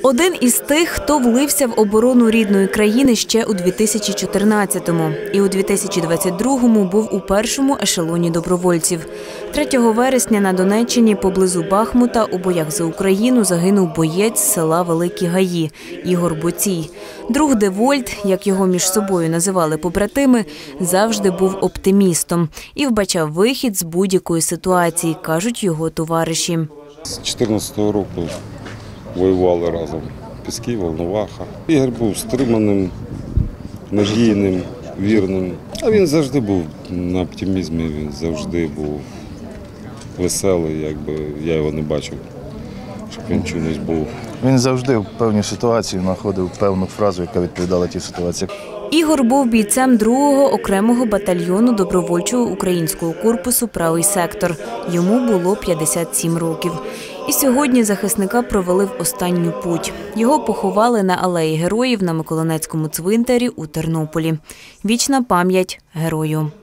Один із тих, хто влився в оборону рідної країни ще у 2014-му. І у 2022-му був у першому ешелоні добровольців. 3 вересня на Донеччині поблизу Бахмута у боях за Україну загинув боєць з села Великі Гаї Ігор Боцій. Друг Девольт, як його між собою називали побратими, завжди був оптимістом і вбачав вихід з будь-якої ситуації, кажуть його товариші. З 14-го року воювали разом. Піски, Волноваха. Ігор був стриманим, надійним, вірним. А він завжди був на оптимізмі, він завжди був веселий, я його не бачив, щоб він чимось був. Він завжди в певній ситуації знаходив певну фразу, яка відповідала тій ситуації. Ігор був бійцем 2-го окремого батальйону добровольчого українського корпусу «Правий сектор». Йому було 57 років. І сьогодні захисника провели в останню путь. Його поховали на Алеї Героїв на Миколинецькому цвинтарі у Тернополі. Вічна пам'ять герою.